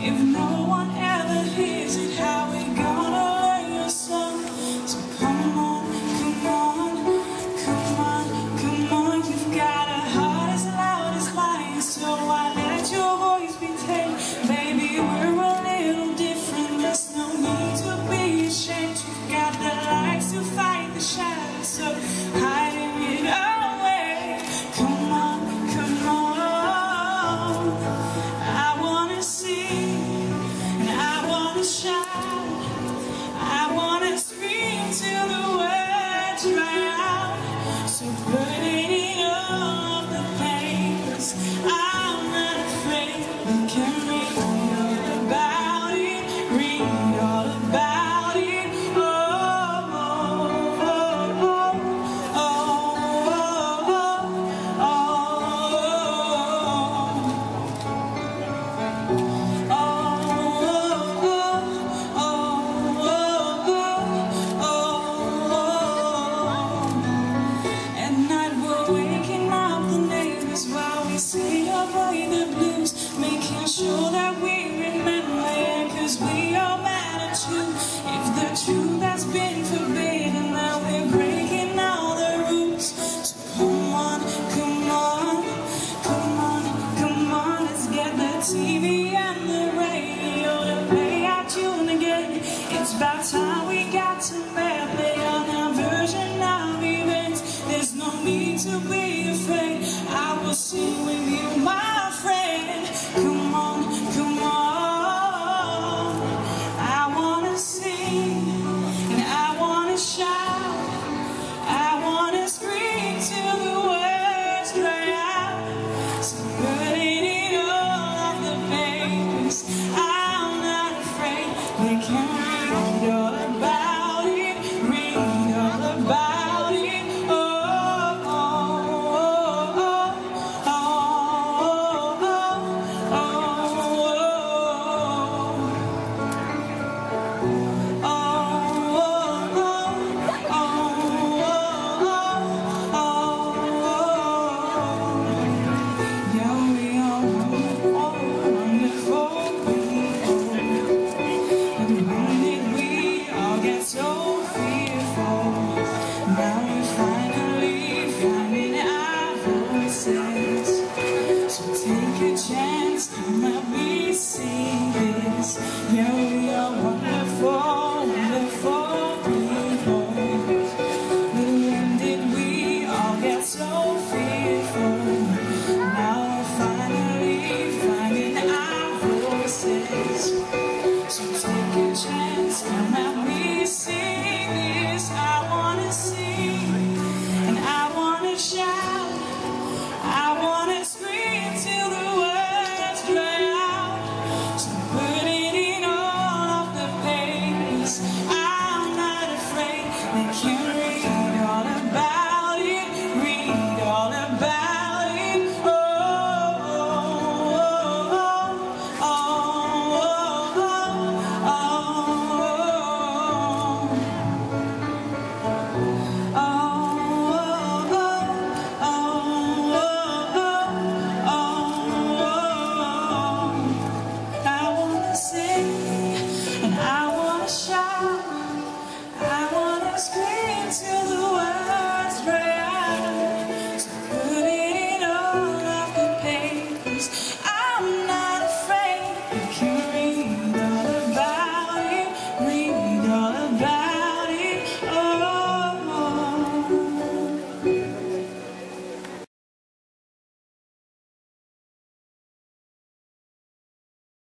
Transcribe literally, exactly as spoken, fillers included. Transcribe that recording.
If no one ever hears it, how we gonna learn your song? So come on, come on, come on, come on. You've got a heart as loud as mine, so I let your voice be tamed. Baby, we're a little different, there's no need to be ashamed. You've got the lights to fight the shadows, so hiding it away. Come on, come on. I wanna sing and I wanna shout. I wanna scream till the words dry out. So put it in all of the papers. I'm not afraid. We can read all about it, read all about it. Oh, oh, oh, oh, oh, oh, oh, oh. At night we're waking up the neighbors while we sing away the blues, making sure that we remember, yeah, 'cause we all matter too. If the truth has been forbidden, now we're breaking all the rules. So come on, come on, come on, come on. Let's get the T V and the radio to play our tune again. It's about time we got to play on our version of events. There's no need to be afraid. I will sing with you, my friend. Come on, come on. I wanna sing and I wanna shout. I wanna scream till the words dry out. So put it in all of the papers. I'm not afraid. We can read all about it, read all about it. Oh, oh, oh, oh, oh, oh, oh, yeah, we all know wonderful people. And when did we all get so fearful? Now we're finally finding our voices. So take a chance, come help me sing this. Yeah,